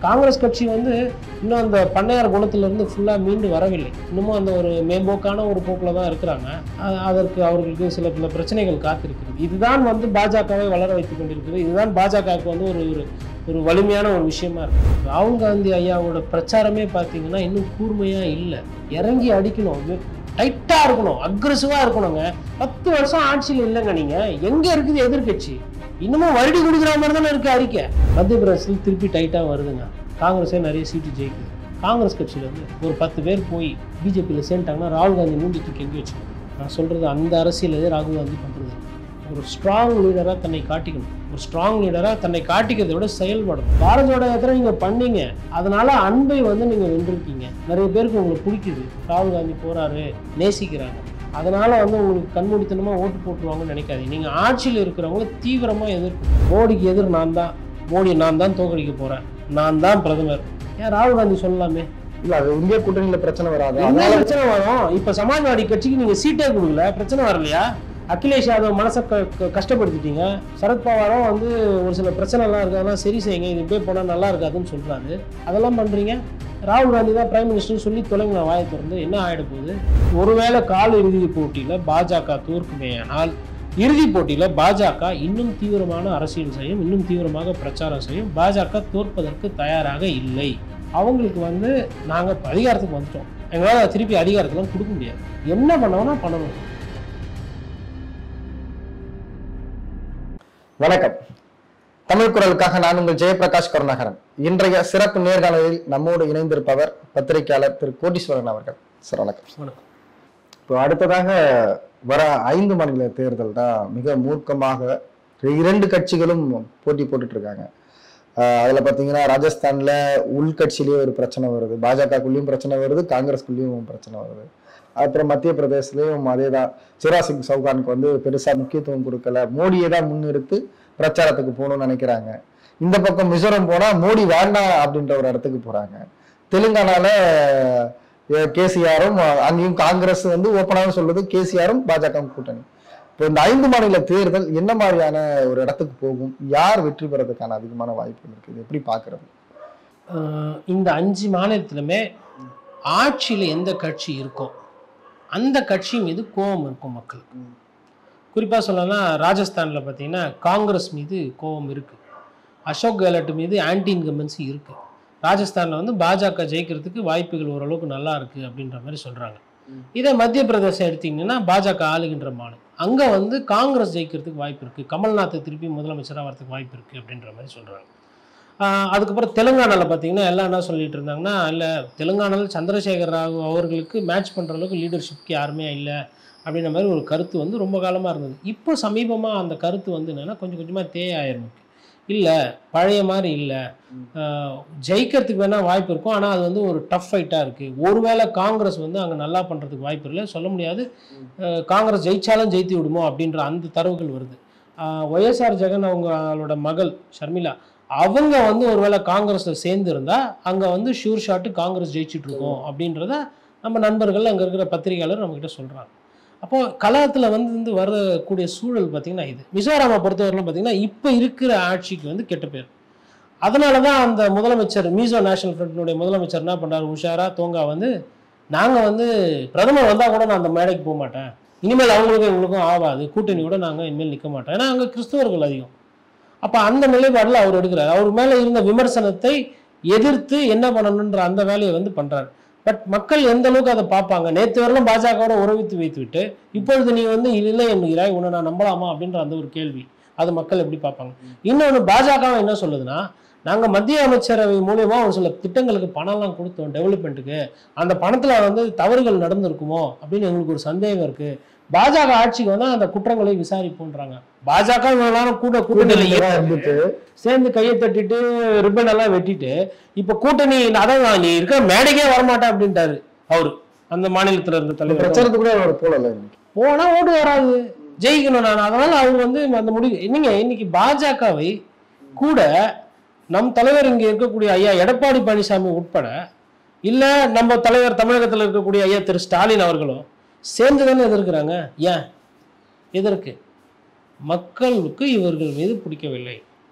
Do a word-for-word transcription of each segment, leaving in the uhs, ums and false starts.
காங்கிரஸ் கட்சி வந்து இன்னும் அந்த பண்ணையார் குணத்திலிருந்து ஃபுல்லாக மீண்டு வரவில்லை. இன்னமும் அந்த ஒரு மேம்போக்கான ஒரு போக்கில் தான் இருக்கிறாங்க. அதற்கு அவர்களுக்கு சில பல பிரச்சனைகள் காத்திருக்கிறது. இதுதான் வந்து பாஜகவை வளர வைத்துக் கொண்டிருக்கிறது. இதுதான் பாஜகவுக்கு வந்து ஒரு ஒரு வலிமையான ஒரு விஷயமா இருக்கு. ராகுல் காந்தி ஐயாவோட பிரச்சாரமே பார்த்தீங்கன்னா இன்னும் கூர்மையாக இல்லை. இறங்கி அடிக்கணும், டைட்டாக இருக்கணும், அக்ரெசிவாக இருக்கணுங்க. பத்து வருஷம் ஆட்சியில் இல்லைங்க. நீங்கள் எங்கே இருக்குது எதிர்கட்சி? இன்னமும் வருடி கொடுக்குற மாதிரி தானே இருக்கு அறிக்கை. மத்திய பிரதேசத்தில் திருப்பி டைட்டாக வருதுங்க. காங்கிரஸே நிறைய சீட்டு ஜெயிக்குது. காங்கிரஸ் கட்சியிலேருந்து ஒரு பத்து பேர் போய் பிஜேபியில் சேர்ந்துட்டாங்கன்னா ராகுல் காந்தி மூஞ்சி தூக்கி எங்கே வச்சுக்கணும். நான் சொல்கிறது அந்த அரசியலே ராகுல் காந்தி பண்ணுறது. ஒரு ஸ்ட்ராங் லீடராக தன்னை காட்டிக்கணும். ஒரு ஸ்ட்ராங் லீடராக தன்னை காட்டிக்கிறதை விட செயல்படும். பாரத் ஜோடோ யாத்திரை நீங்கள் பண்ணீங்க, அதனால அன்பை வந்து நீங்கள் வென்றிருக்கீங்க. நிறைய பேருக்கு உங்களுக்கு பிடிக்குது, ராகுல் காந்தி போகிறாரு, நேசிக்கிறாங்க. அதனால வந்து உங்களுக்கு கண்மூடித்தனமாக ஓட்டு போட்டுருவாங்கன்னு நினைக்காதீங்க. நீங்கள் ஆட்சியில் இருக்கிறவங்கள தீவிரமாக எதிர்ப்பு. மோடிக்கு எதிர் நான் தான், மோடி நான் தான் தோக்கடிக்க போகிறேன், நான் தான் பிரதமர். ஏன் ராகுல் காந்தி சொல்லலாமே? இல்லை, அது இந்திய கூட்டணியில் பிரச்சனை வராது. என்ன பிரச்சனை வரும்? இப்போ சமாஜ்வாடி கட்சிக்கு நீங்கள் சீட்டே கொடுக்கல, பிரச்சனை வரலையா? அகிலேஷ் யாதவ் மனசை க கஷ்டப்படுத்திட்டீங்க. சரத்பவாரும் வந்து ஒரு சில பிரச்சனைலாம் இருக்குது, அதெல்லாம் சரி செய்யுங்க, இது இப்படியே போனால் நல்லா இருக்காதுன்னு சொல்கிறாரு. அதெல்லாம் பண்ணுறீங்க. ராகுல் காந்தி தான் பிரைம் மினிஸ்டர்னு சொல்லி தொலைங்க வாயை திறந்து. என்ன ஆகிட போகுது? ஒருவேளை கால் இறுதி போட்டியில் பாஜக தோற்குமேயானால் இறுதிப் போட்டியில் பாஜக இன்னும் தீவிரமான அரசியல் செய்யும், இன்னும் தீவிரமாக பிரச்சாரம் செய்யும். பாஜக தோற்பதற்கு தயாராக இல்லை. அவங்களுக்கு வந்து நாங்கள் அதிகாரத்துக்கு வந்துட்டோம், எங்களால் திருப்பி அதிகாரத்துலாம் கொடுக்க முடியாது. என்ன பண்ணணும்னா பண்ணணும். வணக்கம். தமிழ் குரலுக்காக நான் உங்கள் ஜெயபிரகாஷ் கருணாகரன். இன்றைய சிறப்பு நேர்காணலில் நம்மோடு இணைந்திருப்பவர் பத்திரிகையாளர் திரு கோடீஸ்வரன் அவர்கள். சார் வணக்கம். வணக்கம். இப்போ அடுத்ததாக வர ஐந்து மாநில தேர்தல் தான் மிக மூர்க்கமாக இரண்டு கட்சிகளும் போட்டி போட்டுட்டு இருக்காங்க. அதுல பாத்தீங்கன்னா ராஜஸ்தான்ல உள்கட்சியிலேயே ஒரு பிரச்சனை வருது, பாஜகக்குள்ளேயும் பிரச்சனை வருது, காங்கிரஸ்குள்ளேயும் பிரச்சனை வருது. அப்புறம் மத்திய பிரதேசலையும் அதே தான். சிவராஜ் சிங் சௌகானுக்கு வந்து பெருசா முக்கியத்துவம் கொடுக்கல, மோடியை தான் முன்னிறுத்து பிரச்சாரத்துக்கு போகணும்னு நினைக்கிறாங்க. இந்த பக்கம் மிசோரம் போனா மோடி வேண்டாம் அப்படின்ற ஒரு இடத்துக்கு போறாங்க. தெலுங்கானால கேசிஆரும் அங்கேயும் காங்கிரஸ் வந்து ஓப்பனாக சொல்லுது, கேசிஆரும் பாஜக கூட்டணி. இப்போ இந்த ஐந்து மாநில தேர்தல் என்ன மாதிரியான ஒரு இடத்துக்கு போகும்? யார் வெற்றி பெறதுக்கான அதிகமான வாய்ப்புகள் இருக்குது? எப்படி பாக்குறது? இந்த அஞ்சு மாநிலத்திலுமே ஆட்சியில் எந்த கட்சி இருக்கோ அந்த கட்சி மீது கோபம் இருக்கும் மக்களுக்கு. குறிப்பாக சொல்லலாம், ராஜஸ்தானில் பார்த்தீங்கன்னா காங்கிரஸ் மீது கோபம் இருக்குது, அசோக் கெலட் மீது ஆன்டி இன்கம்பன்சி இருக்குது. ராஜஸ்தானில் வந்து பாஜக ஜெயிக்கிறதுக்கு வாய்ப்புகள் ஓரளவுக்கு நல்லா இருக்குது அப்படின்ற மாதிரி சொல்கிறாங்க. இதே மத்திய பிரதேசம் எடுத்திங்கன்னா பாஜக ஆளுகின்ற மாநிலம், அங்கே வந்து காங்கிரஸ் ஜெயிக்கிறதுக்கு வாய்ப்பு இருக்குது, கமல்நாத் திருப்பி முதலமைச்சராக வரதுக்கு வாய்ப்பு இருக்குது அப்படின்ற மாதிரி சொல்கிறாங்க. அதுக்கப்புறம் தெலுங்கானாவில் பார்த்தீங்கன்னா எல்லாம் என்ன சொல்லிட்டு இருந்தாங்கன்னா, இல்லை தெலுங்கானாவில் சந்திரசேகர் ராவ் அவர்களுக்கு மேட்ச் பண்ணுற அளவுக்கு லீடர்ஷிப்க்கு யாருமே இல்லை அப்படின்ற மாதிரி ஒரு கருத்து வந்து ரொம்ப காலமாக இருந்தது. இப்போ சமீபமாக அந்த கருத்து வந்து என்னென்னா கொஞ்சம் கொஞ்சமாக தேயாயிரும். இல்லை பழைய மாதிரி இல்லை, ஜெயிக்கிறதுக்கு வேணால் வாய்ப்பு இருக்கும், ஆனால் அது வந்து ஒரு டஃப் ஃபைட்டாக இருக்குது. ஒருவேளை காங்கிரஸ் வந்து அங்கே நல்லா பண்ணுறதுக்கு வாய்ப்பு இல்லை, சொல்ல முடியாது. காங்கிரஸ் ஜெயிச்சாலும் ஜெயித்து விடுமோ அப்படின்ற அந்த தரவுகள் வருது. ஒய்எஸ்ஆர் ஜெகன் அவங்களோட மகள் ஷர்மிளா அவங்க வந்து ஒருவேளை காங்கிரஸில் சேர்ந்து இருந்தால் அங்கே வந்து ஷூர் ஷாட்டு காங்கிரஸ் ஜெயிச்சுட்டு இருக்கோம் அப்படின்றத நம்ம நண்பர்கள் அங்கே இருக்கிற பத்திரிகையாளர் நம்மக்கிட்ட சொல்கிறாங்க. அப்போது கலகத்தில் வந்து வந்து வரக்கூடிய சூழல் பார்த்திங்கன்னா இது. மிசோராமை பொறுத்தவரையிலும் பார்த்திங்கன்னா இப்போ இருக்கிற ஆட்சிக்கு வந்து கெட்ட பேர். அதனால தான் அந்த முதலமைச்சர் மிசோ நேஷனல் ஃப்ரண்ட்டினுடைய முதலமைச்சர் என்ன பண்ணுறாரு, உஷாரா தோங்கா வந்து நாங்கள் வந்து பிரதமர் வந்தால் கூட நான் அந்த மேடைக்கு போக மாட்டேன், இனிமேல் அவங்களுக்கும் எங்களுக்கும் ஆகாது, கூட்டணியோட நாங்கள் இனிமேல் நிற்க மாட்டோம், ஏன்னா அங்கே கிறிஸ்தவர்கள் அதிகம். அப்போ அந்த நிலைப்பாடில் அவர் எடுக்கிறார். அவர் மேலே இருந்த விமர்சனத்தை எதிர்த்து என்ன பண்ணணுன்ற அந்த வேலையை வந்து பண்ணுறாரு. பட் மக்கள் எந்த அளவுக்கு அதை பார்ப்பாங்க? நேற்று வரலாம் பாஜகவோட உறவித்து வைத்து விட்டு இப்பொழுது நீ வந்து இல்லை என்கிறாய், உன்னை நான் நம்பலாமா அப்படின்ற அந்த ஒரு கேள்வி, அது மக்கள் எப்படி பார்ப்பாங்க? இன்னொன்று, பாஜக என்ன சொல்லுதுன்னா, நாங்கள் மத்திய அமைச்சரவை மூலயமா ஒரு சில திட்டங்களுக்கு பணம்லாம் கொடுத்தோம் டெவலப்மெண்ட்டுக்கு, அந்த பணத்தில் வந்து தவறுகள் நடந்திருக்குமோ அப்படின்னு எங்களுக்கு ஒரு சந்தேகம் இருக்குது. பாஜக ஆட்சிக்கு வந்து அந்த குற்றங்களை விசாரிப்போன்றாங்க. பாஜக கூட கூட்டணியில இருந்துட்டு சேர்ந்து கையை தட்டிட்டு ரிப்பன் எல்லாம் வெட்டிட்டு இப்ப கூட்டணி அதான் நீ இருக்க மேடைக்கே வரமாட்டேன் அப்படின்ட்டாரு அவரு. அந்த மாநிலத்துல இருந்த தலைவர் பிரச்சாரத்துக்கு போல போனா ஓட்டு வராது, ஜெயிக்கணும் நான். அதனால அவங்க வந்து அந்த முடிவு என்னங்க, இன்னைக்கு பாஜகவை கூட நம் தலைவர் இங்க இருக்கக்கூடிய ஐயா எடப்பாடி பழனிசாமி உட்பட இல்ல நம்ம தலைவர் தமிழகத்தில் இருக்கக்கூடிய ஐயா திரு ஸ்டாலின் அவர்களும் சேர்ந்து தானே எதிர்க்கிறாங்க. ஏன் எதற்கு? மக்களுக்கு இவர்கள் மீது பிடிக்கவில்லை.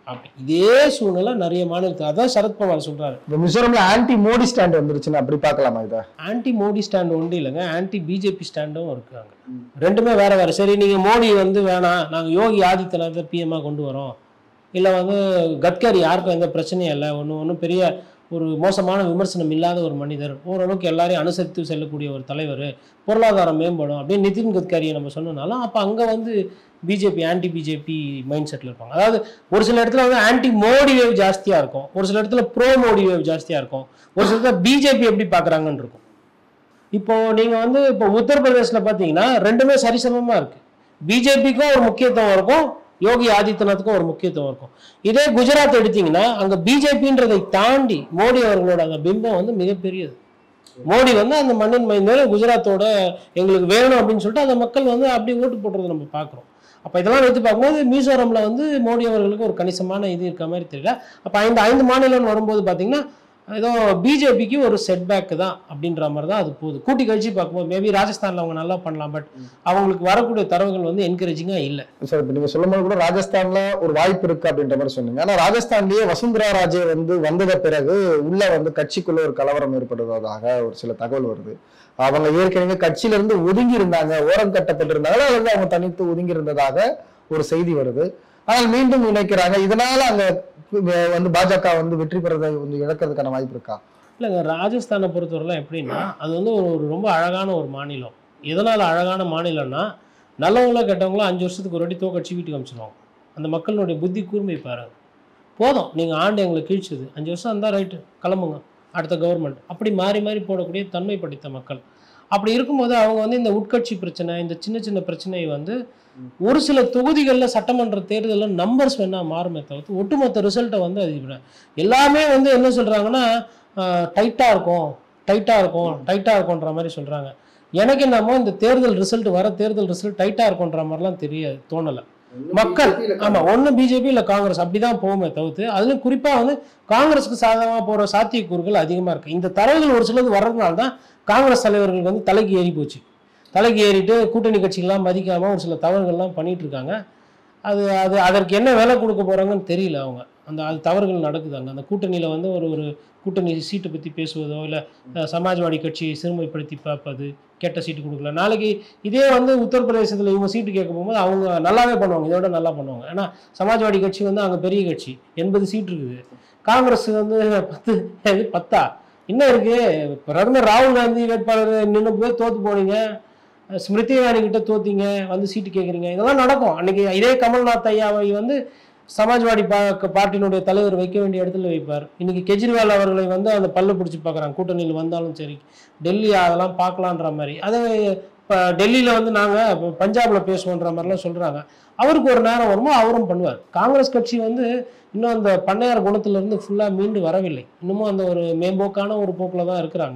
அப்படி இதே சூழ்நிலை நிறைய மாநிலத்தில், அதான் சரத்பவார் சொல்றாரு. இந்த மிசோரம்ல ஆன்டி மோடி ஸ்டாண்ட் வந்துருச்சுன்னு அப்படி பார்க்கலாமா இதை? ஆன்டி மோடி ஸ்டாண்ட் ஒன்றும் இல்லைங்க, ஆன்டி பிஜேபி ஸ்டாண்டும் இருக்காங்க. ரெண்டுமே வேற வேற. சரி, நீங்க மோடி வந்து வேணாம், நாங்க யோகி ஆதித்யநாத்தை பிஎம்மா கொண்டு வரோம், இல்லை வந்து கட்கரி யாருக்கும் எந்த பிரச்சனையும் இல்லை, ஒன்றும் ஒன்றும் பெரிய ஒரு மோசமான விமர்சனம் இல்லாத ஒரு மனிதர், ஓரளவுக்கு எல்லாரையும் அனுசரித்து செல்லக்கூடிய ஒரு தலைவர், பொருளாதாரம் மேம்படும் அப்படின்னு நிதின் கட்கரியை நம்ம சொன்னனாலும், அப்போ அங்கே வந்து பிஜேபி ஆன்டி பிஜேபி மைண்ட் செட்டில் இருப்பாங்க. அதாவது ஒரு சில இடத்துல வந்து ஆன்டி மோடி வேவ் ஜாஸ்தியாக இருக்கும், ஒரு சில இடத்துல ப்ரோ மோடி வேவ் ஜாஸ்தியாக இருக்கும், ஒரு சில இடத்துல பிஜேபி எப்படி பார்க்குறாங்கன்னு இருக்கும். இப்போ நீங்கள் வந்து இப்போ உத்தரப்பிரதேசில் பார்த்தீங்கன்னா ரெண்டுமே சரிசமமாக இருக்குது. பிஜேபிக்கும் ஒரு முக்கியத்துவம் இருக்கும், யோகி ஆதித்யநாத்துக்கும் ஒரு முக்கியத்துவம் இருக்கும். இதே குஜராத் எடுத்தீங்கன்னா அங்கே பிஜேபின்றதை தாண்டி மோடி அவர்களோட அந்த பிம்பம் வந்து மிகப்பெரியது. மோடி வந்து அந்த மண்ணின் மைந்தர், குஜராத்தோட எங்களுக்கு வேணும் அப்படின்னு சொல்லிட்டு அந்த மக்கள் வந்து அப்படி ஓட்டு போடுறதை நம்ம பார்க்குறோம். அப்போ இதெல்லாம் வைத்து பார்க்கும்போது மிசோரம்ல வந்து மோடி அவர்களுக்கு ஒரு கணிசமான இது இருக்க மாதிரி தெரியல. அப்போ ஐந்து ஐந்து மாநிலம் வரும்போது பார்த்தீங்கன்னா ஏதோ பிஜேபிக்கு ஒரு செட்பேக் தான் அப்படின்ற மாதிரி தான் அது போகுது. கூட்டி கழிச்சு பார்க்கும்போது மேபி ராஜஸ்தானில் அவங்க நல்லா பண்ணலாம், பட் அவங்களுக்கு வரக்கூடிய தரவுகள் வந்து என்கரேஜிங்காக இல்லை. சார், இப்போ நீங்கள் சொல்லும் போது கூட ராஜஸ்தான்ல ஒரு வாய்ப்பு இருக்கு அப்படின்ற மாதிரி சொன்னீங்க. ஆனால் ராஜஸ்தான்லேயே வசுந்தரா ராஜே வந்து வந்தத பிறகு உள்ள வந்து கட்சிக்குள்ள ஒரு கலவரம் ஏற்படுவதாக ஒரு சில தகவல் வருது. அவங்க ஏற்கனவே கட்சியில இருந்து ஒதுங்கி இருந்தாங்க, ஓரம் கட்டப்பட்டிருந்தாங்க, அல்லது அவங்க தனித்து ஒதுங்கி இருந்ததாக ஒரு செய்தி வருது. ஆனால் மீண்டும் இணைக்கிறாங்க. இதனால அங்க வந்து பாஜக வந்து வெற்றி பெறதை வந்து இழக்கிறதுக்கான வாய்ப்பு இருக்கா? இல்லைங்க, ராஜஸ்தானை பொறுத்தவரைலாம் எப்படின்னா அது வந்து ஒரு ஒரு ரொம்ப அழகான ஒரு மாநிலம். எதனால் அழகான மாநிலம்னா நல்லவங்களோ கெட்டவங்களோ அஞ்சு வருஷத்துக்கு ஒரு வாட்டி தோக்கடிச்சு வீட்டுக்கு அனுப்பிச்சிடுவாங்க. அந்த மக்களுடைய புத்தி கூர்மை பாருங்க. போதும், நீங்கள் ஆண்டு எங்களை கீழ்ச்சது, அஞ்சு வருஷம் இருந்தால் ரைட்டு, கிளம்புங்க அடுத்த கவர்மெண்ட், அப்படி மாறி மாறி போடக்கூடிய தன்மை படைத்த மக்கள். அப்படி இருக்கும்போது அவங்க வந்து இந்த உட்கட்சி பிரச்சனை, இந்த சின்ன சின்ன பிரச்சனையை வந்து ஒரு சில தொகுதிகளில் சட்டமன்ற தேர்தலில் நம்பர்ஸ் வேணா மாறுமே தவிர்த்து ஒட்டுமொத்த ரிசல்ட்டை வந்து அது எல்லாமே வந்து என்ன சொல்கிறாங்கன்னா டைட்டாக இருக்கும் டைட்டாக இருக்கும் டைட்டாக இருக்கும்ன்ற மாதிரி சொல்கிறாங்க. எனக்கு என்னமோ இந்த தேர்தல் ரிசல்ட் வர தேர்தல் ரிசல்ட் டைட்டாக இருக்கும்ன்ற மாதிரிலாம் தெரியாது, தோணலை. மக்கள் ஆமாம் ஒன்று பிஜேபி இல்லை காங்கிரஸ் அப்படி தான் போகுமே தவிர்த்து, அதுலேயும் குறிப்பாக வந்து காங்கிரஸுக்கு சாதகமாக போகிற சாத்தியக்கூறுகள் அதிகமாக இருக்குது. இந்த தரவுகள் ஒரு சிலது வர்றதுனால தான் காங்கிரஸ் தலைவர்களுக்கு வந்து தலைக்கு ஏறி போச்சு. தலைக்கு ஏறிட்டு கூட்டணி கட்சிகள்லாம் மதிக்காமல் ஒரு சில தவறுகள்லாம் பண்ணிட்டு இருக்காங்க. அது அது அதற்கு என்ன வேலை கொடுக்க போகிறாங்கன்னு தெரியல. அவங்க அந்த அது தவறுகள் நடக்குதாங்க. அந்த கூட்டணியில் வந்து ஒரு ஒரு கூட்டணி சீட்டை பற்றி பேசுவதோ இல்லை சமாஜ்வாடி கட்சியை சிறுமைப்படுத்தி பார்ப்பது, கெட்ட சீட்டு கொடுக்கல. நாளைக்கு இதே வந்து உத்தரப்பிரதேசத்தில் இவங்க சீட்டு கேட்க போகும்போது அவங்க நல்லாவே பண்ணுவாங்க, இதோட நல்லா பண்ணுவாங்க. ஏன்னா சமாஜ்வாடி கட்சி வந்து அங்கே பெரிய கட்சி, எண்பது சீட் இருக்குது. காங்கிரஸ் வந்து பத்து பத்தா இன்னும் இருக்கு. பிரதமர் ராகுல் காந்தி வேட்பாளர் நின்று போய் தோற்று போனீங்க, ஸ்மிருதி இரானி கிட்ட தோத்தீங்க, வந்து சீட்டு கேட்குறீங்க, இதெல்லாம் நடக்கும். அன்னைக்கு இதே கமல்நாத் ஐயாவை வந்து சமாஜ்வாடி பா பார்ட்டியினுடைய தலைவர் வைக்க வேண்டிய இடத்துல வைப்பார். இன்னைக்கு கெஜ்ரிவால் அவர்களை வந்து அந்த பல்ல பிடிச்சி பார்க்குறாங்க, கூட்டணியில் வந்தாலும் சரி. டெல்லி அதெல்லாம் பார்க்கலான்ற மாதிரி. அதே இப்போ டெல்லியில் வந்து நாங்கள் பஞ்சாபில் பேசுவோன்ற மாதிரிலாம் சொல்கிறாங்க. அவருக்கு ஒரு நேரம் வருமோ அவரும் பண்ணுவார். காங்கிரஸ் கட்சி வந்து இன்னும் அந்த பண்ணையார் குணத்திலிருந்து ஃபுல்லாக மீண்டு வரவில்லை. இன்னமும் அந்த ஒரு மேம்போக்கான ஒரு போக்கில் தான் இருக்கிறாங்க.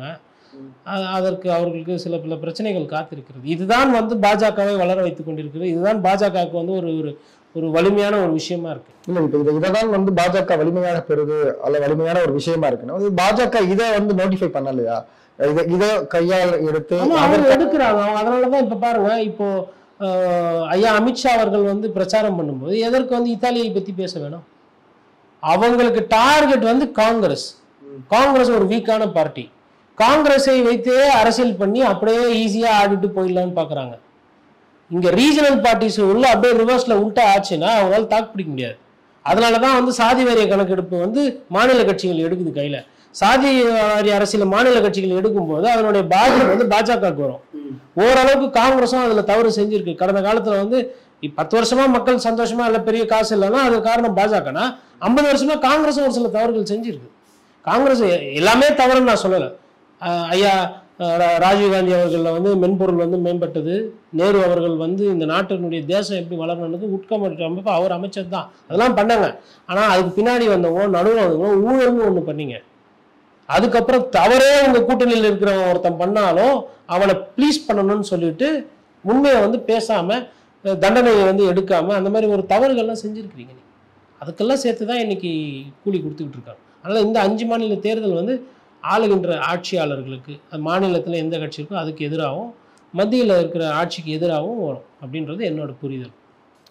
அதற்கு அவர்களுக்கு சில பல பிரச்சனைகள் காத்திருக்கிறது. இதுதான் வந்து பாஜகவை வளர வைத்துக் கொண்டிருக்கிறது. இதுதான் பாஜகவுக்கு வந்து ஒரு ஒரு ஒரு வலிமையான ஒரு விஷயமா இருக்கு. இல்லை, இப்போ இதை இதைதான் வந்து பாஜக வலிமையாக பெறுது அல்ல வலிமையான ஒரு விஷயமா இருக்குன்னா பாஜக இதை வந்து நோட்டிஃபை பண்ணலையா? இதை இதை கையால் எடுத்து எடுக்கிறாங்க. அதனாலதான் இப்ப பாருங்க, இப்போ ஐயா அமித்ஷா அவர்கள் வந்து பிரச்சாரம் பண்ணும்போது எதற்கு வந்து இத்தாலியை பத்தி பேச வேணும்? அவங்களுக்கு டார்கெட் வந்து காங்கிரஸ். காங்கிரஸ் ஒரு வீக்கான பார்ட்டி. காங்கிரஸை வைத்தே அரசியல் பண்ணி அப்படியே ஈஸியா ஆடிட்டு போயிடலான்னு பாக்குறாங்க. இங்க ரீஜனல் பார்ட்டிஸ் உள்ள அப்படியே ரிவர்ஸ்ல உள்டா ஆச்சுன்னா அவங்களால தாக்கு பிடிக்க முடியாது. அதனாலதான் வந்து சாதி வாரிய கணக்கெடுப்பு வந்து மாநில கட்சிகள் எடுக்குது கையில. சாதி வாரிய அரசியல் மாநில கட்சிகள் எடுக்கும் போது அதனுடைய பாதிப்பு வந்து பாஜகவுக்கு வரும். ஓரளவுக்கு காங்கிரஸும் அதுல தவறு செஞ்சிருக்கு. கடந்த காலத்துல வந்து பத்து வருஷமா மக்கள் சந்தோஷமா இல்ல பெரிய காசு இல்லைன்னா அது காரணம் பாஜகனா, ஐம்பது வருஷமா காங்கிரஸும் ஒரு சில தவறுகள் செஞ்சிருக்கு. காங்கிரஸ் எல்லாமே தவறுன்னு நான் சொல்லலை. ஐயா ராஜீவ்காந்தி அவர்கள் வந்து மென்பொருள் வந்து மேம்பட்டது, நேரு அவர்கள் வந்து இந்த நாட்டினுடைய தேசம் எப்படி வளரணுக்கு உட்கமற்ற அமைப்பு அவர் அமைச்சர் தான், அதெல்லாம் பண்ணாங்க. ஆனால் அதுக்கு பின்னாடி வந்தவங்க நடுவில் வந்தவங்க ஊழல்னு ஒன்று பண்ணீங்க. அதுக்கப்புறம் தவறே உங்க கூட்டணியில் இருக்கிறவன் ஒருத்தன் பண்ணாலும் அவனை ப்ளீஸ் பண்ணணும்னு சொல்லிட்டு உண்மையை வந்து பேசாம தண்டனையை வந்து எடுக்காம அந்த மாதிரி ஒரு தவறுகள்லாம் செஞ்சிருக்கிறீங்க. நீ அதுக்கெல்லாம் சேர்த்து தான் இன்னைக்கு கூலி கொடுத்துக்கிட்டு இருக்காங்க. அதனால இந்த அஞ்சு மாநில தேர்தல் வந்து ஆளுகின்ற ஆட்சியாளர்களுக்கு மாநிலத்தில் எந்த கட்சி இருக்கோ அதுக்கு எதிராகவும் மத்தியில் இருக்கிற ஆட்சிக்கு எதிராகவும் வரும் அப்படின்றது என்னோட புரிதல்.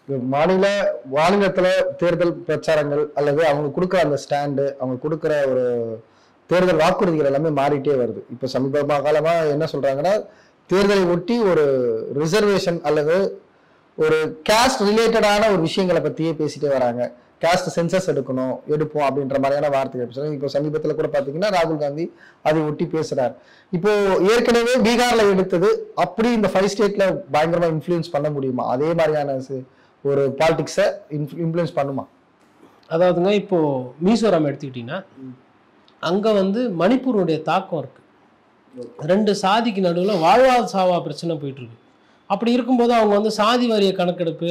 மாநில மாநிலத்துல தேர்தல் பிரச்சாரங்கள் அல்லது அவங்க கொடுக்குற அந்த ஸ்டாண்டு, அவங்க கொடுக்குற ஒரு தேர்தல் வாக்குறுதிகள் எல்லாமே மாறிட்டே வருது. இப்ப சமீப காலமா என்ன சொல்றாங்கன்னா, தேர்தலை ஒட்டி ஒரு ரிசர்வேஷன் அல்லது ஒரு கேஸ்ட் ரிலேட்டடான ஒரு விஷயங்களை பத்தியே பேசிட்டே வராங்க. கேஸ்ட் சென்சஸ் எடுக்கணும், எடுப்போம் அப்படின்ற மாதிரியான வார்த்தைகள் பேசுறாங்க. இப்போ சமீபத்துல கூட பாத்தீங்கன்னா ராகுல் காந்தி அதை ஒட்டி பேசுறாரு. இப்போ ஏற்கனவே பீகார்ல எடுத்தது அப்படி இந்த ஃபைவ் ஸ்டேட்ல பயங்கரமா இன்ஃப்ளூயன்ஸ் பண்ண முடியுமா? அதே மாதிரியான ஒரு பாலிடிக்ஸை இன்ஃப்ளூயன்ஸ் பண்ணுமா? அதாவதுங்க, இப்போ மிசோரம் எடுத்துக்கிட்டீங்கன்னா அங்க வந்து மணிப்பூருடைய தாக்கம் இருக்கு. ரெண்டு சாதிக்கு நடுவில் வாழ்வா சாவா பிரச்சனை போயிட்டு இருக்கு. அப்படி இருக்கும்போது அவங்க வந்து சாதி வாரிய கணக்கெடுப்பு,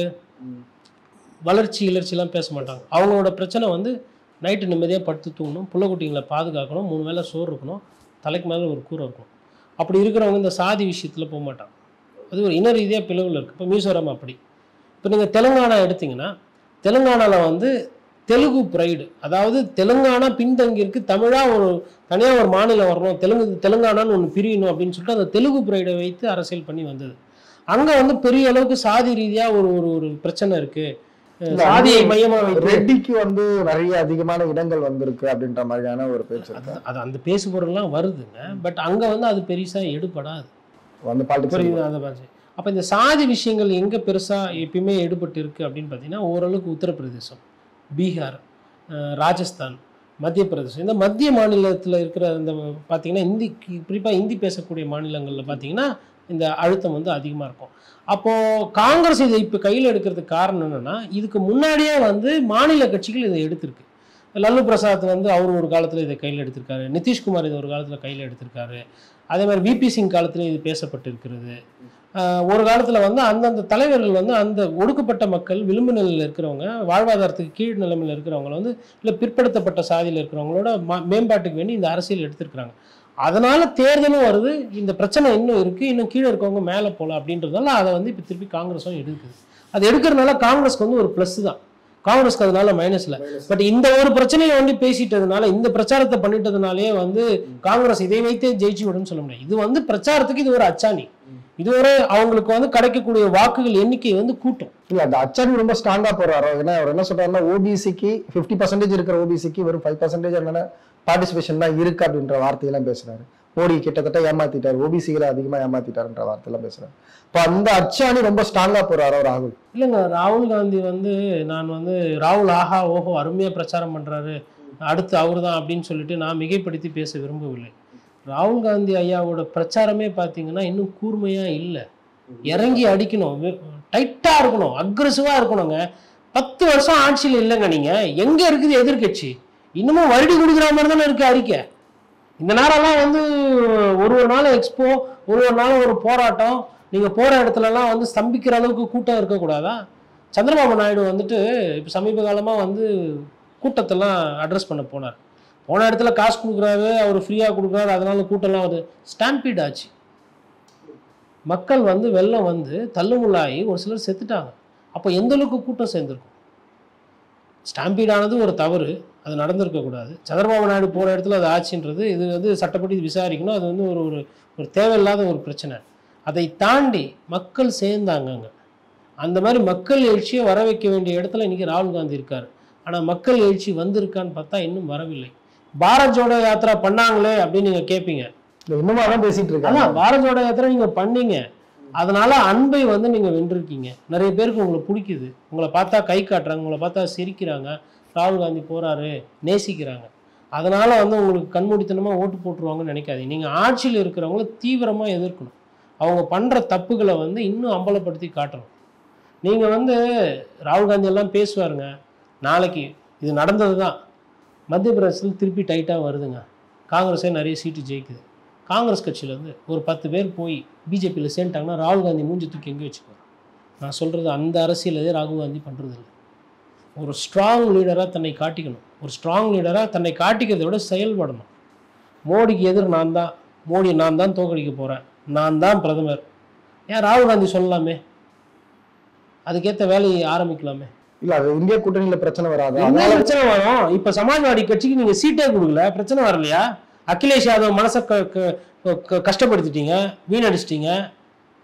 வளர்ச்சி கிளர்ச்சிலாம் பேச மாட்டாங்க. அவங்களோட பிரச்சனை வந்து நைட்டு நிம்மதியாக படுத்து தூங்கணும், புள்ள குட்டிங்களை பாதுகாக்கணும், மூணு வேளை சோறு இருக்கணும், தலைக்கு மேலே ஒரு கூரை இருக்கணும். அப்படி இருக்கிறவங்க இந்த சாதி விஷயத்தில் போக மாட்டாங்க. அது ஒரு இன ரீதியாக பிளவில் இருக்குது. இப்போ மிசோரம் அப்படி. இப்போ நீங்கள் தெலுங்கானா எடுத்திங்கன்னா, தெலுங்கானாவில் வந்து தெலுங்கு ப்ரைடு, அதாவது தெலுங்கானா பின்தங்கியிருக்கு, தமிழாக ஒரு தனியாக ஒரு மாநிலம் வரணும், தெலுங்கு தெலுங்கானான்னு ஒன்று பிரியணும் அப்படின்னு சொல்லிட்டு அந்த தெலுங்கு ப்ரைடை வைத்து அரசியல் பண்ணி வந்தது. அங்கே வந்து பெரிய அளவுக்கு சாதி ரீதியாக ஒரு ஒரு ஒரு பிரச்சனை இருக்குது. சாதியை மையமா வைத்து ரெட்டிக்கு வந்து நிறைய அதிகமான இடங்கள் வந்திருக்கு அப்படின்ற மாதிரியான ஒரு பேச்சு இருக்கு. அது அந்த பேசு பொருள்லாம் வருதுங்க. பட் அங்க வந்து அது பெருசா எடுபடாது. அந்த பாலிடிக்ஸ் அதை பார்த்து அப்போ இந்த சாதி விஷயங்கள் எங்கே பெருசாக எப்பயுமே எடுபட்டு இருக்குது அப்படின்னு பார்த்தீங்கன்னா, ஓரளவுக்கு உத்தரப்பிரதேசம், பீகார், ராஜஸ்தான், மத்திய பிரதேசம், இந்த மத்திய மாநிலத்தில் இருக்கிற இந்த பார்த்தீங்கன்னா இந்தி குறிப்பாக இந்தி பேசக்கூடிய மாநிலங்களில் பார்த்தீங்கன்னா இந்த அழுத்தம் வந்து அதிகமாக இருக்கும். அப்போது காங்கிரஸ் இதை இப்போ கையில் எடுக்கிறதுக்கு காரணம் என்னென்னா, இதுக்கு முன்னாடியே வந்து மாநில கட்சிகள் இதை எடுத்திருக்கு. லல்லு பிரசாத் வந்து அவர் ஒரு காலத்தில் இதை கையில் எடுத்திருக்காரு, நிதிஷ்குமார் இதை ஒரு காலத்தில் கையில் எடுத்திருக்காரு, அதே மாதிரி விபி சிங் காலத்துலேயும் இது பேசப்பட்டு இருக்கிறது. ஒரு காலத்தில் வந்து அந்தந்த தலைவர்கள் வந்து அந்த ஒடுக்கப்பட்ட மக்கள், விளிம்பு நிலையில் இருக்கிறவங்க, வாழ்வாதாரத்துக்கு கீழ் நிலைமையில் இருக்கிறவங்கள வந்து இல்லை பிற்படுத்தப்பட்ட சாதியில் இருக்கிறவங்களோட மேம்பாட்டுக்கு வேண்டி இந்த அரசியல் எடுத்திருக்கிறாங்க. அதனால தேர்தலும் வருது, இந்த பிரச்சனை இன்னும் இருக்குது, இன்னும் கீழே இருக்கவங்க மேலே போகலாம் அப்படின்றதுனால அதை வந்து இப்போ திருப்பி காங்கிரஸும் எடுக்குது. அது எடுக்கிறதுனால காங்கிரஸ்க்கு வந்து ஒரு ப்ளஸ் தான், காங்கிரஸ்க்கு அதனால மைனஸ் இல்லை. பட் இந்த ஒரு பிரச்சனையை வந்து பேசிட்டதுனால, இந்த பிரச்சாரத்தை பண்ணிட்டதுனாலே வந்து காங்கிரஸ் இதை வைத்தே ஜெயிச்சு விடுன்னு சொல்ல முடியாது. இது வந்து பிரச்சாரத்துக்கு இது ஒரு அச்சாணி. இதுவரை அவங்களுக்கு வந்து கிடைக்கக்கூடிய வாக்குகள் எண்ணிக்கை வந்து கூட்டும். இல்ல அந்த அச்சாணி ரொம்ப ஸ்ட்ராங்கா போறாரோ. ஏன்னா அவர் என்ன சொல்றாருன்னா, ஓபிசிக்கு பிப்டி பர்சன்டேஜ் இருக்கிற ஓபிசிக்கு வெறும் ஃபைவ் பர்சன்டேஜ் என்னன்னா பார்ட்டிசிபேஷன் தான் இருக்கு அப்படின்ற வார்த்தையெல்லாம் பேசுறாரு. மோடி கிட்டத்தட்ட ஏமாத்திட்டாரு, ஓபிசிகளை அதிகமா ஏமாத்திட்டாருன்ற வார்த்தையெல்லாம் பேசுறாரு. இப்போ அந்த அச்சாணி ரொம்ப ஸ்ட்ராங்கா போறாரோ ராகுல்? இல்லைங்க, ராகுல் காந்தி வந்து நான் வந்து ராகுல் ஆஹா ஓஹோ அருமையா பிரச்சாரம் பண்றாரு, அடுத்து அவரு தான் அப்படின்னு சொல்லிட்டு நான் மிகைப்படுத்தி பேச விரும்பவில்லை. ராகுல் காந்தி ஐயாவோட பிரச்சாரமே பார்த்தீங்கன்னா இன்னும் கூர்மையாக இல்லை. இறங்கி அடிக்கணும், டைட்டாக இருக்கணும், அக்ரெசிவாக இருக்கணுங்க. பத்து வருஷம் ஆட்சியில் இல்லைங்க. நீங்கள் எங்கே இருக்குது எதிர்கட்சி? இன்னமும் வருடி கொடுக்குற மாதிரி தானே இருக்குது அறிக்கை. இந்த நேரம்லாம் வந்து ஒரு ஒரு நாள் எக்ஸ்போ, ஒரு ஒரு நாள் ஒரு போராட்டம், நீங்கள் போகிற இடத்துலலாம் வந்து ஸ்தம்பிக்கிற அளவுக்கு கூட்டம் இருக்கக்கூடாதா? சந்திரபாபு நாயுடு வந்துட்டு இப்போ சமீப காலமாக வந்து கூட்டத்தெல்லாம் அட்ரஸ் பண்ண போனார். போன இடத்துல காசு கொடுக்குறாரு, அவர் ஃப்ரீயாக கொடுக்குறாரு, அதனால கூட்டம்லாம் வந்து ஸ்டாம்பீட் ஆச்சு. மக்கள் வந்து வெள்ளம் வந்து தள்ளுமுள்ளாகி ஒரு சிலர் செத்துட்டாங்க. அப்போ எந்த அளவுக்கு கூட்டம் சேர்ந்துருக்கும்? ஸ்டாம்பீட் ஆனது ஒரு தவறு, அது நடந்திருக்கக்கூடாது. சந்திரபாபு நாயுடு போகிற இடத்துல அது ஆச்சுன்றது இது வந்து சட்டப்படி விசாரிக்கணும். அது வந்து ஒரு ஒரு ஒரு தேவையில்லாத ஒரு பிரச்சனை. அதை தாண்டி மக்கள் சேர்ந்தாங்க. அந்த மாதிரி மக்கள் எழுச்சியை வர வைக்க வேண்டிய இடத்துல இன்றைக்கி ராகுல் காந்தி இருக்கார். ஆனால் மக்கள் எழுச்சி வந்திருக்கான்னு பார்த்தா இன்னும் வரவில்லை. பாரத் ஜோடோ யாத்திரா பண்ணாங்களே அப்படின்னு நீங்கள் கேட்பீங்க. இன்னும் அதான் பேசிட்டு இருக்காங்க. பாரத் ஜோடோ யாத்திரா நீங்கள் பண்ணீங்க, அதனால அன்பை வந்து நீங்கள் வென்றிருக்கீங்க. நிறைய பேருக்கு உங்களை பிடிக்குது, உங்களை பார்த்தா கை காட்டுறாங்க, உங்களை பார்த்தா சிரிக்கிறாங்க, ராகுல் காந்தி போகிறாரு நேசிக்கிறாங்க. அதனால வந்து உங்களுக்கு கண்மூடித்தனமாக ஓட்டு போட்டுருவாங்கன்னு நினைக்காதீங்க. நீங்கள் ஆட்சியில் இருக்கிறவங்கள தீவிரமாக எதிர்க்கணும். அவங்க பண்ணுற தப்புகளை வந்து இன்னும் அம்பலப்படுத்தி காட்டணும். நீங்கள் வந்து ராகுல் காந்தி எல்லாம் பேசுவாருங்க, நாளைக்கு இது நடந்தது தான், மத்திய பிரதேசத்தில் திருப்பி டைட்டாக வருதுங்க, காங்கிரஸே நிறைய சீட்டு ஜெயிக்குது. காங்கிரஸ் கட்சியிலேருந்து ஒரு பத்து பேர் போய் பிஜேபியில் சேர்ந்துட்டாங்கன்னா ராகுல் காந்தி மூஞ்சி தூக்கி எங்கே வச்சுக்குவார்? நான் சொல்கிறது அந்த அரசியலே ராகுல் காந்தி பண்ணுறது இல்லை. ஒரு ஸ்ட்ராங் லீடராக தன்னை காட்டிக்கணும். ஒரு ஸ்ட்ராங் லீடராக தன்னை காட்டிக்கிறதை விட செயல்படணும். மோடிக்கு எதிர் நான் தான், மோடி நான் தான் தோக்கடிக்க போகிறேன், நான் தான் பிரதமர், ஏன் ராகுல் காந்தி சொல்லலாமே, அதுக்கேற்ற வேலையை ஆரம்பிக்கலாமே. இல்ல அது இந்திய கூட்டணியில பிரச்சனை வராது. என்ன பிரச்சனை வரும்? இப்ப சமாஜ்வாடி கட்சிக்கு நீங்க சீட்டே கொடுக்கல, பிரச்சனை வரலையா? அகிலேஷ் யாதவ் மனசை கஷ்டப்படுத்திட்டீங்க, வீணடிச்சிட்டீங்க.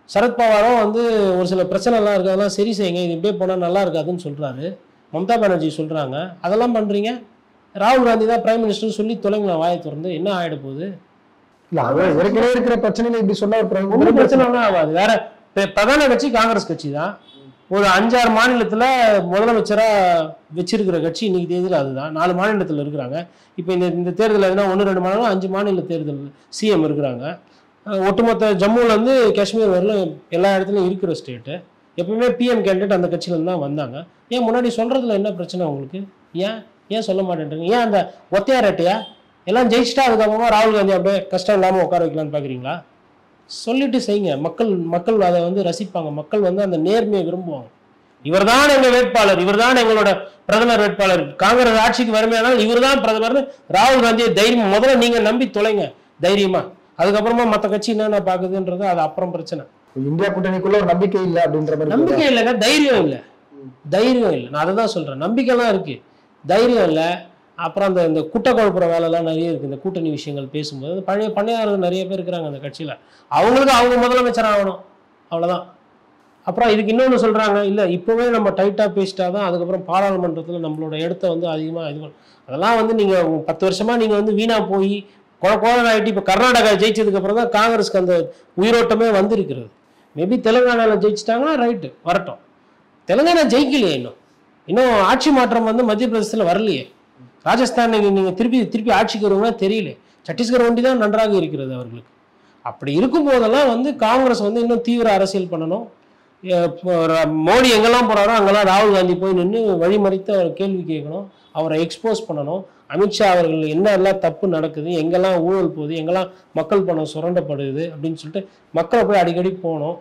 சரத்பவாரும் வந்து ஒரு சில பிரச்சனைலாம் இருக்குது, அதெல்லாம் சரி செய்யுங்க, இது இப்படியே போனால் நல்லா இருக்காதுன்னு சொல்கிறாரு. மம்தா பானர்ஜி சொல்கிறாங்க, அதெல்லாம் பண்ணுறீங்க. ராகுல் காந்தி தான் பிரைம் மினிஸ்டர் சொல்லி தொலைங்களா வாயை திறந்து, என்ன ஆகிட போகுது? இல்ல அவர் ஏற்கனவே இருக்கிற பிரச்சனையில இப்படி சொன்னா ஒன்றும் பிரச்சனைலாம் ஆகாது. வேற பிரதான கட்சி காங்கிரஸ் கட்சி தான். ஒரு அஞ்சாறு மாநிலத்தில் முதலமைச்சராக வச்சிருக்கிற கட்சி இன்னைக்கு தேதியில் அதுதான். நாலு மாநிலத்தில் இருக்கிறாங்க. இப்போ இந்த இந்த தேர்தல் எதுனா ஒன்று ரெண்டு மாநிலம் அஞ்சு மாநில தேர்தல் சிஎம் இருக்கிறாங்க. ஒட்டுமொத்த ஜம்முலேருந்து காஷ்மீர் வரலும் எல்லா இடத்துலையும் இருக்கிற ஸ்டேட்டு. எப்பவுமே பிஎம் கேண்டிடேட் அந்த கட்சியிலேருந்து தான் வந்தாங்க. ஏன் முன்னாடி சொல்கிறதுல என்ன பிரச்சனை உங்களுக்கு? ஏன் ஏன் சொல்ல மாட்டேன்றீங்க? ஏன் அந்த ஒத்தையாரட்டையா எல்லாம் ஜெயிச்சிட்டா அதுக்கப்புறமா ராகுல் காந்தி அப்படியே கஷ்டம் இல்லாமல் உட்கார வைக்கலான்னு பார்க்குறீங்களா? சொல்லிட்டு செய்யுங்க. மக்கள் மக்கள் அதை வந்து ரசிப்பாங்க. மக்கள் வந்து அந்த நேர்மையை விரும்புவாங்க. இவர் தான் எங்கள் வேட்பாளர், இவர் தான் எங்களோட பிரதமர் வேட்பாளர், காங்கிரஸ் ஆட்சிக்கு வறுமையானால் இவர் தான் பிரதமர், ராகுல் காந்தியை தைரியம் முதல்ல நீங்க நம்பி தொலைங்க தைரியமா. அதுக்கப்புறமா மற்ற கட்சி என்னென்ன பாக்குதுன்றது அது அப்புறம் பிரச்சனை. இந்தியா கூட்டணிக்குள்ள ஒரு நம்பிக்கை இல்லை அப்படின்ற மாதிரி. நம்பிக்கை இல்லைங்க, தைரியம் இல்லை. தைரியம் இல்லை, நான் அதை தான் சொல்றேன். நம்பிக்கைலாம் இருக்கு, தைரியம் இல்லை. அப்புறம் அந்த இந்த குட்ட குழப்புற வேலைலாம் நிறைய இருக்கு. இந்த கூட்டணி விஷயங்கள் பேசும்போது பழைய பண்ணையாளர்கள் நிறைய பேர் இருக்கிறாங்க அந்த கட்சியில. அவங்களுக்கு அவங்க முதலமைச்சர் ஆகணும், அவ்வளவுதான். அப்புறம் இதுக்கு இன்னொன்று சொல்றாங்க, இல்லை இப்போவே நம்ம டைட்டாக பேசிட்டா தான் அதுக்கப்புறம் பாராளுமன்றத்தில் நம்மளோட இடத்த வந்து அதிகமாக இது பண்ணும். அதெல்லாம் வந்து நீங்கள் பத்து வருஷமா நீங்கள் வந்து வீணா போய் குழ குழந்தை ஆகிட்டு இப்போ கர்நாடகா ஜெயிச்சதுக்கு அப்புறம் தான் காங்கிரஸ்க்கு அந்த உயிரோட்டமே வந்திருக்கிறது. மேபி தெலுங்கானாவில் ஜெயிச்சிட்டாங்கன்னா ரைட்டு, வரட்டும். தெலுங்கானா ஜெயிக்கலையே, இன்னும் இன்னும் ஆட்சி மாற்றம் வந்து மத்திய பிரதேசத்தில் வரலையே. ராஜஸ்தான் நீங்கள் நீங்கள் திருப்பி திருப்பி ஆட்சிக்கு வருவாங்கன்னா தெரியல. சத்தீஸ்கர் ஒண்டி தான் நன்றாக இருக்கிறது அவர்களுக்கு. அப்படி இருக்கும் போதெல்லாம் வந்து காங்கிரஸ் வந்து இன்னும் தீவிர அரசியல் பண்ணணும். மோடி எங்கெல்லாம் போறாரோ அங்கெல்லாம் ராகுல் காந்தி போய் நின்று வழிமறித்து அவர் கேள்வி கேட்கணும், அவரை எக்ஸ்போஸ் பண்ணணும். அமித்ஷா அவர்கள் என்ன எல்லாம் தப்பு நடக்குது, எங்கெல்லாம் ஊழல் போகுது, எங்கெல்லாம் மக்கள் பணம் சுரண்டப்படுது அப்படின்னு சொல்லிட்டு மக்களை போய் அடிக்கடி போகணும்.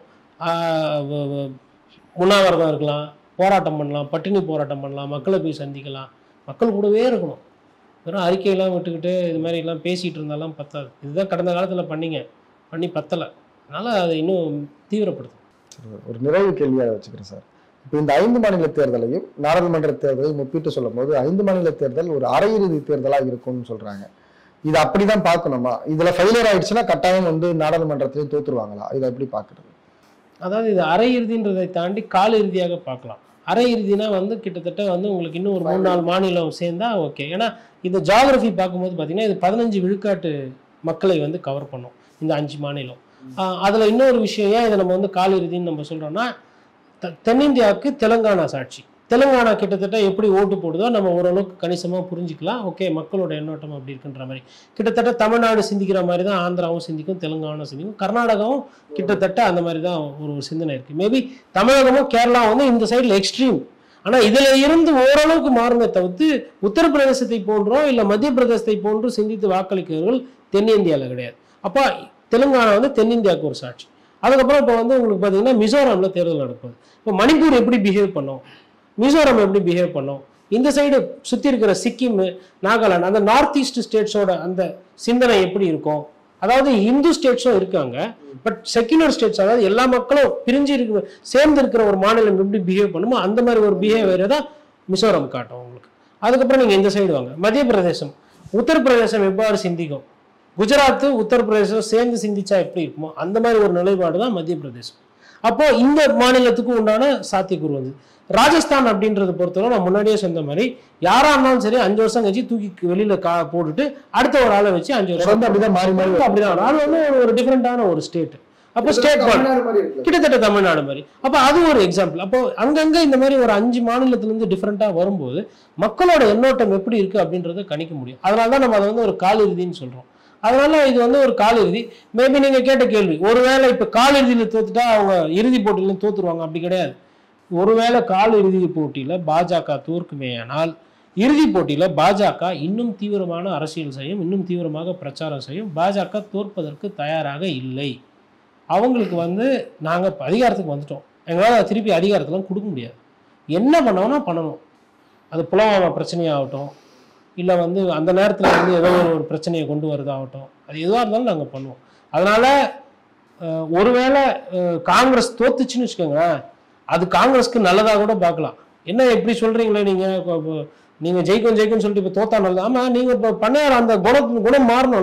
உண்ணாவிரதம் இருக்கலாம், போராட்டம் பண்ணலாம், பட்டினி போராட்டம் பண்ணலாம், மக்களை போய் சந்திக்கலாம், மக்கள் கூடவே இருக்கணும். வெறும் அறிக்கையெல்லாம் விட்டுக்கிட்டு இது மாதிரி எல்லாம் பேசிகிட்டு இருந்தாலும் பத்தாது. இதுதான் கடந்த காலத்தில் பண்ணிங்க, பண்ணி பத்தலை. அதனால் அதை இன்னும் தீவிரப்படுத்தும். ஒரு நிறைவு கேள்வியாக வச்சுக்கிறேன் சார். இப்போ இந்த ஐந்து மாநில தேர்தலையும் நாடாளுமன்ற தேர்தலையும் ஒப்பிட்டு சொல்லும் போது ஐந்து மாநில தேர்தல் ஒரு அரையிறுதி தேர்தலாக இருக்கும்னு சொல்றாங்க. இது அப்படிதான் பார்க்கணுமா? இதுல ஃபெயிலியர் ஆயிடுச்சுன்னா கட்டாயம் வந்து நாடாளுமன்றத்திலையும் தோத்துருவாங்களா? இதை எப்படி பார்க்கறது? அதாவது இது அரையிறுதின்றதை தாண்டி கால் இறுதியாக பார்க்கலாம். அரையிறுதினா வந்து கிட்டத்தட்ட வந்து உங்களுக்கு இன்னும் ஒரு மூணு நாலு மாநிலம் சேர்ந்தா ஓகே. ஏன்னா இந்த ஜாகிரபி பார்க்கும்போது பார்த்தீங்கன்னா இது பதினஞ்சு விழுக்காட்டு மக்களை வந்து கவர் பண்ணும் இந்த அஞ்சு மாநிலம். அதில் இன்னொரு விஷயம், ஏன் இதை நம்ம வந்து கால் இறுதின்னு நம்ம சொல்கிறோம்னா, தென்னிந்தியாவுக்கு தெலுங்கானா சாட்சி. தெலுங்கானா கிட்டத்தட்ட எப்படி ஓட்டு போடுதோ நம்ம ஓரளவுக்கு கணிசமாக புரிஞ்சுக்கலாம். ஓகே, மக்களோட எண்ணோட்டம் அப்படி இருக்குன்ற மாதிரி. கிட்டத்தட்ட தமிழ்நாடு சிந்திக்கிற மாதிரி தான் ஆந்திராவும் சிந்திக்கும், தெலுங்கானாவும் சிந்திக்கும், கர்நாடகாவும் கிட்டத்தட்ட அந்த மாதிரி தான் ஒரு சிந்தனை இருக்குது. மேபி தமிழகமும் கேரளா வந்து இந்த சைடில் எக்ஸ்ட்ரீம். ஆனால் இதில் இருந்து ஓரளவுக்கு மாறுமே தவிர்த்து உத்தரப்பிரதேசத்தை போன்றோ இல்லை மத்திய பிரதேசத்தை போன்றோ சிந்தித்து வாக்களிக்கிறவர்கள் தென்னிந்தியாவில் கிடையாது. அப்போ தெலுங்கானா வந்து தென்னிந்தியாவுக்கு ஒரு சாட்சி. அதுக்கப்புறம் இப்போ வந்து உங்களுக்கு பார்த்தீங்கன்னா மிசோரமில் தேர்தல் நடக்குது. இப்போ மணிப்பூர் எப்படி பிஹேவ் பண்ணோம், மிசோரம் எப்படி பிஹேவ் பண்ணோம், இந்த சைடு சுற்றி இருக்கிற சிக்கிம், நாகாலாந்து, அந்த நார்த் ஈஸ்ட் ஸ்டேட்ஸோட அந்த சிந்தனை எப்படி இருக்கும்? அதாவது இந்து ஸ்டேட்ஸும் இருக்காங்க, பட் செக்யுலர் ஸ்டேட்ஸ், அதாவது எல்லா மக்களும் பிரிஞ்சு இருக்க சேர்ந்து இருக்கிற ஒரு மாநிலம் எப்படி பிஹேவ் பண்ணுமோ அந்த மாதிரி ஒரு பிஹேவியரை தான் மிசோரம் காட்டும் உங்களுக்கு. அதுக்கப்புறம் நீங்கள் இந்த சைடு வாங்க, மத்திய பிரதேசம், உத்தரப்பிரதேசம் எவ்வாறு சிந்திக்கும், குஜராத் உத்தரப்பிரதேசம் சேர்ந்து சிந்திச்சா எப்படி இருக்குமோ அந்த மாதிரி ஒரு நிலைப்பாடு தான் மத்திய பிரதேசம். அப்போ இந்த மாநிலத்துக்கு உண்டான சாத்தியக்கூறு வந்து ராஜஸ்தான் அப்படின்றத பொறுத்தவரை நான் முன்னாடியே சொன்ன மாதிரி யாரா இருந்தாலும் சரி அஞ்சு வருஷம் கழிச்சு தூக்கி வெளியில கா போட்டுட்டு அடுத்த ஒரு ஆளை வச்சு அஞ்சு வருஷம் அப்படிதான் மாறி மாறி அப்படிதான். அது வந்து ஒரு டிஃப்ரெண்டான ஒரு ஸ்டேட். அப்போ ஸ்டேட் கிட்டத்தட்ட தமிழ்நாடு மாதிரி. அப்போ அது ஒரு எக்ஸாம்பிள். அப்போ அங்கங்க இந்த மாதிரி ஒரு அஞ்சு மாநிலத்துல இருந்து டிஃப்ரெண்டா வரும்போது மக்களோட எண்ணோட்டம் எப்படி இருக்கு அப்படின்றத கணிக்க முடியும். அதனாலதான் நம்ம அதை வந்து ஒரு கால் இறுதின்னு சொல்றோம். அதனால இது வந்து ஒரு கால் இறுதி. மேபி நீங்க கேட்ட கேள்வி, ஒருவேளை இப்ப கால் இறுதியில தோத்துட்டா அவங்க இறுதி போட்டியிலும் தோத்துருவாங்க, அப்படி கிடையாது. ஒருவேளை கால் இறுதி போட்டியில பாஜக தோற்குமேயானால் இறுதி போட்டியில பாஜக இன்னும் தீவிரமான அரசியல் செய்யும், இன்னும் தீவிரமாக பிரச்சாரம் செய்யும். பாஜக தோற்பதற்கு தயாராக இல்லை. அவங்களுக்கு வந்து நாங்க அதிகாரத்துக்கு வந்துட்டோம், எங்களால் திருப்பி அதிகாரத்தெல்லாம் கொடுக்க முடியாது, என்ன பண்ணோம்னா பண்ணணும். அது புலவாமா பிரச்சனையாகட்டும், இல்லை வந்து அந்த நேரத்தில் வந்து ஏதோ ஒரு பிரச்சனையை கொண்டு வரதாகட்டும், அது எதுவாக இருந்தாலும் நாங்கள் பண்ணுவோம். அதனால் ஒருவேளை காங்கிரஸ் தோத்துச்சுன்னு வச்சுக்கோங்களேன், அது காங்கிரஸ்க்கு நல்லதாக கூட பார்க்கலாம். என்ன எப்படி சொல்கிறீங்களே நீங்கள், நீங்கள் ஜெயிக்கும் ஜெயிக்கும்னு சொல்லிட்டு இப்போ தோத்தா நல்லது. ஆமாம், நீங்கள் இப்போ பண்ணையார் அந்த குணம் குணம் மாறணும்ல.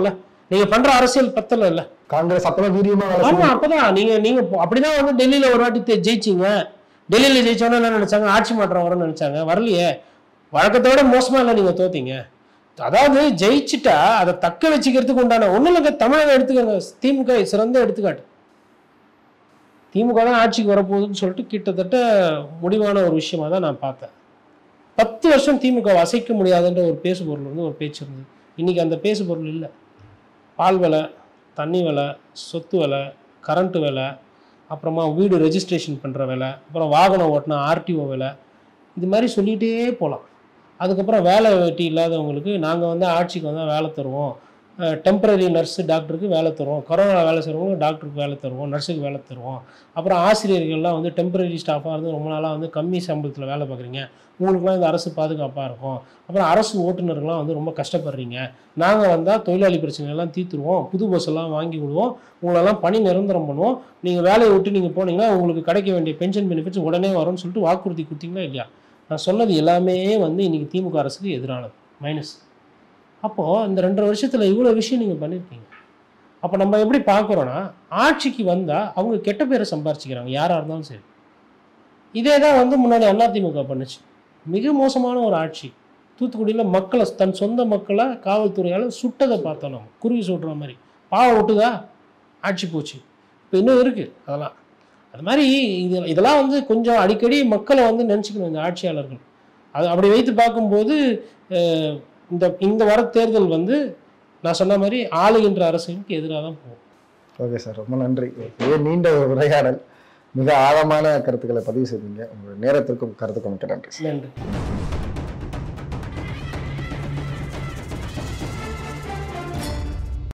நீங்க பண்ற அரசியல் பத்தல இல்ல. காங்கிரஸ் அப்பதான் வீரியமா வேலை ஆமா, செய்யும். அப்பதான் நீங்க நீங்க அப்படிதான் வந்து டெல்லியில ஒரு வாட்டி தே- ஜெயிச்சீங்க. டெல்லியில ஜெயிச்சோன்னு என்ன நினைச்சாங்க, ஆட்சி மாற்றம் வரும்னு நினைச்சாங்க, வரலையே. வழக்கத்தோட மோசமா இல்லை நீங்க தோத்தீங்க. அதாவது ஜெயிச்சுட்டா அதை தக்க வச்சுக்கிறதுக்கு உண்டான ஒண்ணும் இல்லைங்க. தமிழகம் எடுத்துக்கோங்க, திமுக சிறந்த எடுத்துக்காட்டு. திமுக தான் ஆட்சிக்கு வரப்போகுதுன்னு சொல்லிட்டு கிட்டத்தட்ட முடிவான ஒரு விஷயமா தான் நான் பார்த்தேன். பத்து வருஷம் திமுக அசைக்க முடியாதுன்ற ஒரு பேசு பொருள் வந்து ஒரு பேச்சு இருந்தது. இன்னைக்கு அந்த பேசு பொருள் இல்லை. பால் விலை, தண்ணி விலை, சொத்து விலை, கரண்ட்டு விலை, அப்புறமா வீடு ரெஜிஸ்ட்ரேஷன் பண்ணுற விலை, அப்புறம் வாகனம் ஓட்டினா ஆர்டிஓ விலை, இது மாதிரி சொல்லிகிட்டே போகலாம். அதுக்கப்புறம் வேலை வெட்டி இல்லாதவங்களுக்கு நாங்கள் வந்து ஆட்சிக்கு வந்தால் வேலை தருவோம், டெம்பரரி நர்ஸு டாக்டருக்கு வேலை தருவோம், கொரோனா வேலை செய்கிறவங்க டாக்டருக்கு வேலை தருவோம், நர்ஸுக்கு வேலை தருவோம். அப்புறம் ஆசிரியர்கள்லாம் வந்து டெம்பரரி ஸ்டாஃபாக இருந்து ரொம்ப நாளாக வந்து கம்மி சம்பளத்தில் வேலை பார்க்குறீங்க, உங்களுக்குலாம் இந்த அரசு பாதுகாப்பாக இருக்கும். அப்புறம் அரசு ஓட்டுநர்கள்லாம் வந்து ரொம்ப கஷ்டப்படுறீங்க, நாங்கள் வந்தால் தொழிலாளி பிரச்சனைகள்லாம் தீர்த்துருவோம், புது பஸ் எல்லாம் வாங்கி விடுவோம், உங்களெல்லாம் பணி நிரந்தரம் பண்ணுவோம், நீங்கள் வேலையை விட்டு நீங்கள் போனீங்கன்னா உங்களுக்கு கிடைக்க வேண்டிய பென்ஷன் பெனிஃபிட்ஸ் உடனே வரும்னு சொல்லிட்டு வாக்குறுதி கொடுத்தீங்களா இல்லையா? நான் சொன்னது எல்லாமே வந்து இன்றைக்கி திமுக அரசுக்கு எதிரானது, மைனஸ். அப்போது இந்த ரெண்டரை வருஷத்தில் இவ்வளோ விஷயம் நீங்கள் பண்ணியிருக்கீங்க. அப்போ நம்ம எப்படி பார்க்குறோன்னா, ஆட்சிக்கு வந்தால் அவங்க கெட்ட பேரை சம்பாரிச்சிக்கிறாங்க யாராக இருந்தாலும் சரி. இதே தான் வந்து முன்னாடி அதிமுக பண்ணுச்சு. மிக மோசமான ஒரு ஆட்சி. தூத்துக்குடியில் மக்களை, தன் சொந்த மக்களை காவல்துறையால் சுட்டதை பார்த்தோம் நம்ம, குருவி சுடுற மாதிரி. பாவம் விட்டுதா, ஆட்சி போச்சு. இப்போ இன்னும் இருக்குது அதெல்லாம். அது மாதிரி இது இதெல்லாம் வந்து கொஞ்சம் அடிக்கடி மக்களை வந்து நினச்சிக்கணும் இந்த ஆட்சியாளர்கள். அது அப்படி வைத்து பார்க்கும்போது இந்த இந்த வர தேர்தல் வந்து நான் சொன்ன மாதிரி ஆளுகின்ற அரசுக்கு எதிராக தான் போகும். ஓகே சார், ரொம்ப நன்றி. ஏன் நீண்ட ஒரு உரையாடல், மிக ஆழமான கருத்துக்களை பதிவு செய்தீங்க. உங்களுடைய நேரத்திற்கும் கருத்துக்கும் மிக்க நன்றி. நன்றி.